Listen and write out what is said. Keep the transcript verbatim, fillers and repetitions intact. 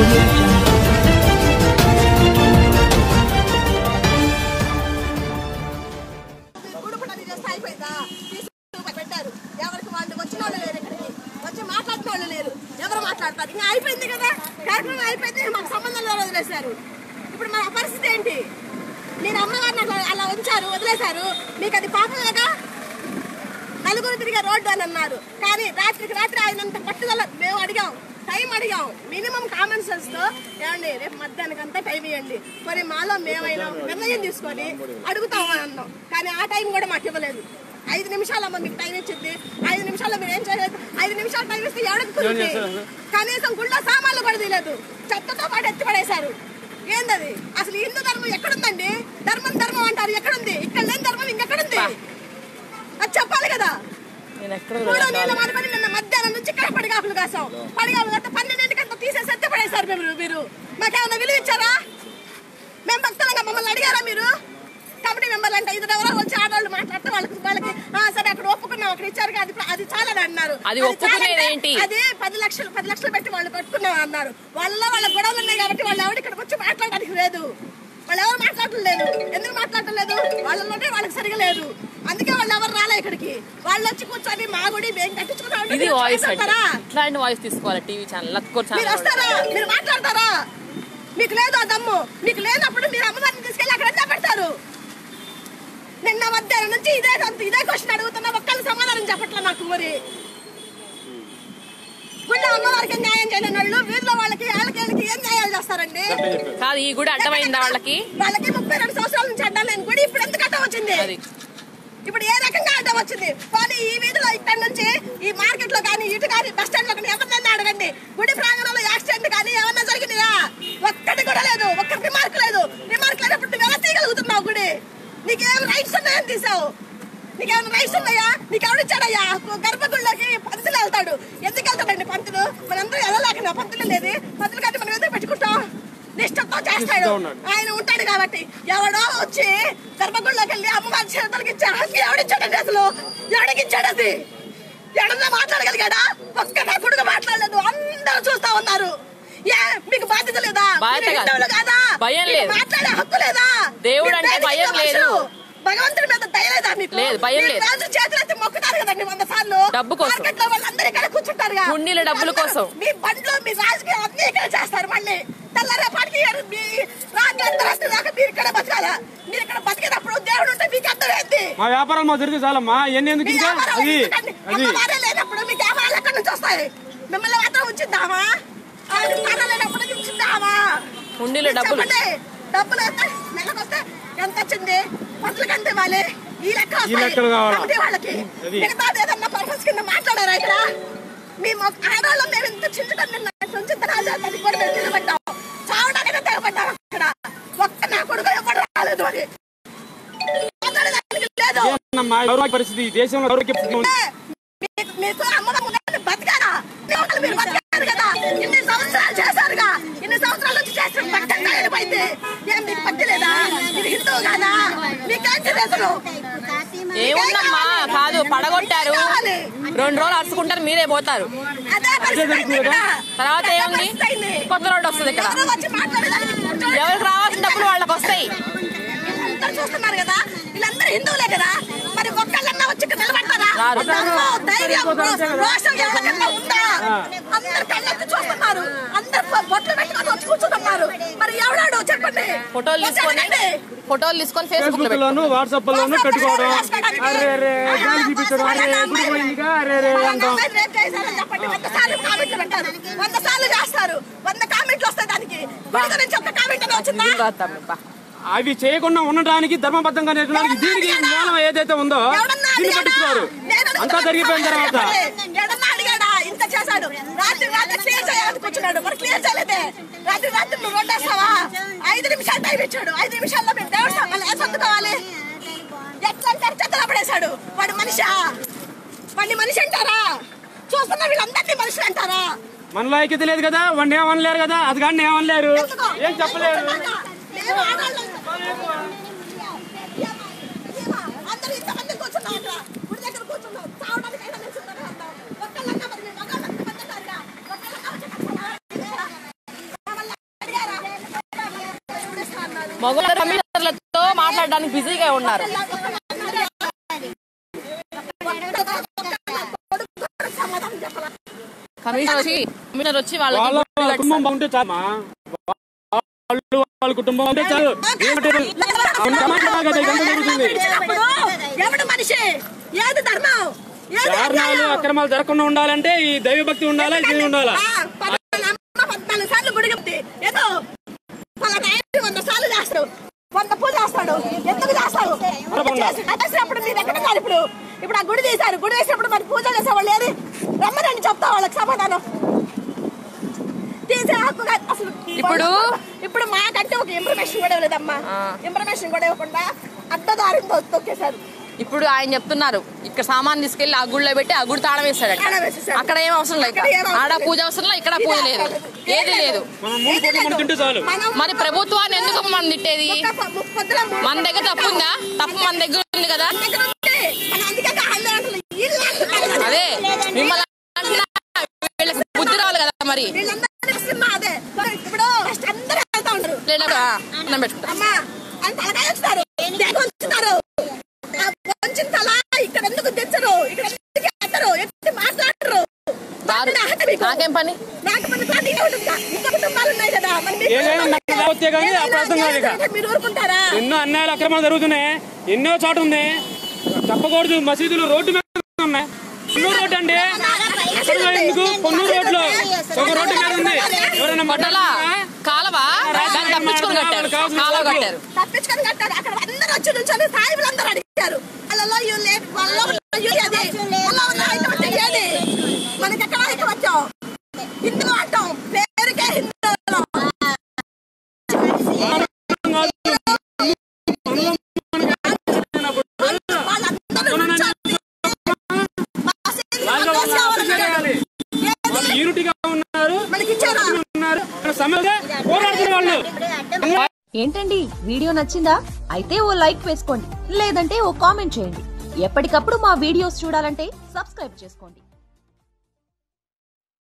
పెట్టారు ఎవరికి వాళ్ళు వచ్చిన వాళ్ళు లేరు, ఇక్కడికి వచ్చి మాట్లాడిన వాళ్ళు లేరు, ఎవరు మాట్లాడతారు? ఇంకా అయిపోయింది కదా, కార్యక్రమం అయిపోయింది, మాకు సంబంధం లేదు, వదిలేశారు. ఇప్పుడు మన పరిస్థితి ఏంటి? మీరు అమ్మగారిని అట్లా అలా ఉంచారు, వదిలేశారు, మీకు అది పాపమేగా? నలుగురు తిరిగే రోడ్డు అని అన్నారు, కానీ రాత్రికి రాత్రి ఆయనంత పట్టుదల మేము అడిగాం, టైం అడిగాం, మినిమం కామన్ సెన్స్ తో ఏమండి రేపు మధ్యాహ్నానికంతా టైం ఇవ్వండి, మరి మాలో మేమైనా నిర్ణయం తీసుకొని అడుగుతామని అన్నాం. కానీ ఆ టైం కూడా మాకు ఇవ్వలేదు. ఐదు నిమిషాలమ్మ మీకు టైం ఇచ్చింది, ఐదు నిమిషాల్లో మీరు ఏం చేయలేదు. ఐదు నిమిషాలు టైం ఇస్తే ఎవరికి కనీసం గుళ్ళో సామాన్లు కూడా తీయలేదు, చెత్తతో పాటు ఎత్తి పడేశారు. ఏందది అసలు? హిందూ ధర్మం ఎక్కడుందండి? ధర్మం ధర్మం అంటారు, ఎక్కడుంది? ఇక్కడ లేని ధర్మం ఇంకెక్కడుంది? అది చెప్పాలి కదా. మూడో నీళ్ళ మానమని నిన్న మధ్యాహ్నం నుంచి ఇక్కడ పడిగాపులు కాసాం, పడిగాపులు కాస్త పన్నెండింటికంతా తీసేసి ఎత్తి పడేశారు. మీరు మీరు మాకేమన్నా విలువ ఇచ్చారా? మేము భక్తులంగా మమ్మల్ని అడిగారా మీరు? కమిటీ మెంబర్లు అంటే ఇద్దరు ఎవరో వచ్చి ఆడవాళ్ళు మాట్లాడితే వాళ్ళకి వాళ్ళకి సరే అక్కడ ఒప్పుకున్నాం, అక్కడ ఇచ్చారు, అది అది చాలని అన్నారు. అది పది లక్షలు పది లక్షలు పెట్టి వాళ్ళు కట్టుకున్నాం అన్నారు. వాళ్ళ వాళ్ళ గొడవలు ఉన్నాయి కాబట్టి వాళ్ళు ఎవరు ఇక్కడికి వచ్చి మాట్లాడడానికి లేదు, వాళ్ళు ఎవరు మాట్లాడటం లేదు. ఎందుకు మాట్లాడటం లేదు? వాళ్ళలోనే వాళ్ళకి సరిగా లేదు, అందుకే వాళ్ళు ఎవరు రాలే ఇక్కడికి. వాళ్ళు వచ్చి కూర్చొని మా గుడి మేము కట్టించుకున్నాం. మీరు వస్తారా? మీరు మాట్లాడతారా? మీకు లేదు ఆ దమ్ము. మీకు లేనప్పుడు మీరు అమ్మవారిని తీసుకెళ్ళి అక్కడ ఎంత పెడతారు? నిన్న మధ్యాహ్నం నుంచి ఇదే ఇదే క్వశ్చన్ అడుగుతున్నా, ఒక్కళ్ళు సమాధానం చెప్పట్లే నాకు. మరి గుళ్ళ అమ్మవారికి న్యాయం చేయలేని వాళ్ళు వీధిలో వాళ్ళకి వాళ్ళకి వాళ్ళకి ఏం న్యాయాలు చేస్తారండి? కాదు, ఈ గుడి అడ్డమైందా వాళ్ళకి? వాళ్ళకి ముప్పై రెండు సంవత్సరాల నుంచి అడ్డం లేని గుడి ఇప్పుడు ఎందుకు అడ్డం వచ్చింది? ఇప్పుడు ఏ రకంగా అడ్డం వచ్చింది? కానీ ఈ వీధిలో ఇక్కడ నుంచి ఈ మార్కెట్ లో కానీ ఇటు కానీ బస్ స్టాండ్ లో కానీ ఎవరినైనా అడగండి, గుడి ప్రాంగణంలో యాక్సిడెంట్ కానీ ఏమన్నా జరిగినాయా? ఒక్కటి కూడా లేదు, ఒక్క రిమార్క్ లేదు. రిమార్క్ లేనప్పుడు నువ్వు ఎలా తీయగలుగుతున్నావు గుడి? నీకేమైనా రైట్స్ ఉన్నాయని తీసావు? నీకేమైనా రైట్స్ ఉన్నాయా? నీకెవరిచ్చాడయ్యా? గర్భగుడిలోకి పంతులు వెళ్తాడు, ఎందుకు వెళ్తాడండి పంతులు? మనందరూ వెళ్ళలేకనా? పంతులు లేదు, పంతులు కానీ మనం ఎందుకు పెట్టుకుంటాం? నిష్టంతో చేస్తాడు, ఆయన ఉంటాడు కాబట్టి. ఎవడో వచ్చి గర్భగుడిలోకి వెళ్ళి అమ్మవారి చేతులకి ఇచ్చే హక్కు ఎవడిచ్చాడండి? అసలు ఎవడికి ఇచ్చాడు? అది ఎవడన్నా మాట్లాడగలిగాడా? ఒక్క నా కొడుకు మాట్లాడలేదు, అందరూ చూస్తా ఉన్నారు. ఏ మీకు బాధ్యత లేదా? కాదా? మాట్లాడే హక్కు లేదా? దేవుడు అంటే భయం లేదు, భగవంతుడి మీద దయ లేదా మీకు? రాజు చేతులెత్తి మొక్కుతారు కదండి వంద సార్లు. డబ్బు కోసం మార్కెట్ లో వాళ్ళందరూ ఇక్కడ కూర్చుంటారుగా, గుండీల డబ్బుల కోసం. మీ బండ్లు మీ రాజకీయం అన్ని ఇక్కడ చేస్తారు. మళ్ళీ తెల్లరేపాటికి మీ రాజ్యాంతర దాకా మీరు ఇక్కడ బతకాలా? మీరు ఇక్కడ బతికేటప్పుడు దేవుడు ఉంటే మీకు అందరూ ఏంటి? మా వ్యాపారం మా జరిగితే చాలమ్మా, అమ్మవారే లేనప్పుడు మీకు వ్యాపారాలు ఎక్కడి నుంచి వస్తాయి? మిమ్మల్ని మాత్రం ఉంచుద్దామా? లేనప్పుడు ఉంచుద్దామా? డబ్బులు డబ్బులు వస్తే నెలకు వస్తే ఎంత వచ్చింది? పంతులు కంటే వాళ్ళే ఈ లెక్క వాళ్ళకి మిగతా ఏదన్నా పర్పస్ కింద మాట్లాడారా? ఇక్కడ మేము ఆడవాళ్ళం మేము ఇంత చించుకొని నుంచి రాజాన్ని కూడా మేము నిలబడ్డాం, చావడానికి తెగబడ్డాం. అక్కడ ఒక్క నా కొడుకు ఎవరు రాలేదు. అది లేదు పరిస్థితి దేశంలో మీకు అమ్మవారు బతికారా? మీరు బతికారు కదా, ఇన్ని సంవత్సరాలు చేశారుగా, ఇన్ని సంవత్సరాల నుంచి చేసిన పట్టంగా వెళ్ళిపోయింది. ఏం మీకు పట్టి లేదా? ఇది హిందువు కాదా? మీకేంటి అసలు? ఏముందమ్మా, కాదు పడగొట్టారు, రెండు రోజులు అరుచుకుంటారు, మీరే పోతారు. తర్వాత ఏముంది? కొత్త రోడ్డు వస్తుంది. ఇక్కడ ఎవరికి రావాల్సిన డబ్బులు వాళ్ళకి వస్తాయి. చూస్తున్నారు కదా, వీళ్ళందరూ హిందువులే కదా, మరి ఒక్కళ్ళన్నా వచ్చి నిలబడతారా? ధైర్యం రోషం ఎవరికన్నా ఉందా? అందరు కళ్ళెత్తి చూస్తున్నారు, అందరు బొట్లు పెట్టుకొని వచ్చి కూర్చుంటున్నారు. మరి ఎవడాడు చెప్పండి? ఫోటోలు తీసుకొని ఫోటోలు తీసుకొని ఫేస్బుక్ లోను వాట్సాప్ లోను పెట్టుకోవడం, చెప్పండి. వంద సార్లు కామెంట్లు పెట్టారు, వంద సార్లు చేస్తారు, వంద కామెంట్లు వస్తాయి. దానికి ఒక్క కామెంట్ వచ్చిందా? అవి చేయకుండా ఉండడానికి ధర్మబద్ధంగా నిర్ణయానికి దీనికి జ్ఞానం ఏదైతే ఉందో దీన్ని పట్టించుకోరు. అంతా జరిగిపోయిన తర్వాత అడిగాడా? ఇంత చేశాడు, రాత్రి రాత్రి క్లియర్ చేయాలని కూర్చున్నాడు, మరి క్లియర్ చేయలేదే. రాత్రి రాత్రి నువ్వు రోడ్డేస్తావా? ఐదు నిమిషాలు టైం ఇచ్చాడు, ఐదు నిమిషాల్లో మేము దేవుడు సామాన్లు ఏ సర్దుకోవాలి? ఎట్లా చెత్తలో పడేశాడు. వాడు మనిషా? వాడిని మనిషి అంటారా? చూస్తున్నా వీళ్ళందరినీ మనుషులు అంటారా? మనలో ఐక్యత లేదు కదా, వాడిని ఏమనలేరు కదా, అది కానీ ఏమనలేరు, ఏం చెప్పలేరు. అందరూ ఇంతమంది కూర్చున్నాం, అక్కడ గుడి దగ్గర కూర్చున్నాం, చావడానికి అయినా ఒక్కళ్ళన్నా మరి ఒక్కళ్ళన్నా మగవాళ్ళు కమిషనర్లతో మాట్లాడడానికి బిజీగా ఉన్నారు. కమిషనర్ వచ్చి కమిషనర్ వచ్చి వాళ్ళ కుటుంబం బాగుంటే చాలు, వాళ్ళు వాళ్ళ కుటుంబం ఉంటే చాలు. కారణాలు అక్రమాలు జరగకుండా ఉండాలంటే ఈ దైవభక్తి ఉండాలా, ఇది ఉండాలా. పద్నాలుగు సార్లు గుడి చెప్తే ఏదో వంద సార్లు చేస్తాడు, వంద పూజ చేస్తాడు. ఎందుకు చేస్తాడు? చేసినప్పుడు మీరు ఎక్కడ ఉన్నారు? ఇప్పుడు ఇప్పుడు ఆ గుడి తీశారు, గుడి వేసినప్పుడు మరి పూజ చేసేవాళ్ళు ఏది? రమ్మని చెప్తా వాళ్ళకి సమాధానం. తీసే హక్కు అసలు ఇప్పుడు ఇప్పుడు మాకంటే ఒక ఇన్ఫర్మేషన్ కూడా ఇవ్వలేదమ్మా. ఇన్ఫర్మేషన్ కూడా ఇవ్వకుండా అడ్డదారితో తొక్కేశారు. ఇప్పుడు ఆయన చెప్తున్నారు ఇక్కడ సామాన్ తీసుకెళ్లి ఆ గుడిలో పెట్టి ఆ గుడి తాళం వేస్తాడు. అక్కడ ఏం అవసరం లేదు, ఆడ పూజ అవసరం లేదు, ఇక్కడ పూజ లేదు, ఏది లేదు. మరి ప్రభుత్వాన్ని ఎందుకు మనం తిట్టేది? మన దగ్గర తప్పు ఉందా? తప్పు మన దగ్గర ఉంది కదా. అదే మిమ్మల్ని బుద్ధి రావాలి కదా. మరి నాకేం పని? ఎన్నో అన్యాయాలు అక్రమాలు జరుగుతున్నాయి, ఎన్నో చోట ఉంది. చెప్పకూడదు, మసీదులు రోడ్డు మీద ఉన్నాయి. పొన్నూరు రోడ్డు అండి, ఎందుకు పొన్నూరు రోడ్లో ఒక రోడ్డు మీద ఉంది. ఎవరైనా పట్టాలా కాలవ తప్పించుకొని కట్టారు, కాలువ కట్టారు. తప్పించుకొని కట్టారు. అక్కడ అందరూ వచ్చి నుంచొని సాయిబులు అందరూ అడిగారు. మనకి ఎక్కడ వచ్చాం? హిందువులు అంటాం, పేరుకే హిందువులు. ఏంటండి వీడియో నచ్చిందా? అయితే ఓ లైక్ వేసుకోండి, లేదంటే ఓ కామెంట్ చేయండి. ఎప్పటికప్పుడు మా వీడియోస్ చూడాలంటే సబ్స్క్రైబ్ చేసుకోండి.